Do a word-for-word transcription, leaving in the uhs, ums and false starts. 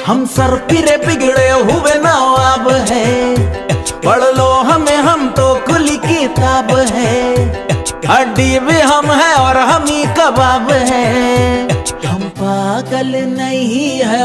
हम सर फिरे बिगड़े हुए नवाब है, पढ़ लो हमें हम तो खुली किताब है। हड्डी भी हम है और हम ही कबाब है, हम पागल नहीं है।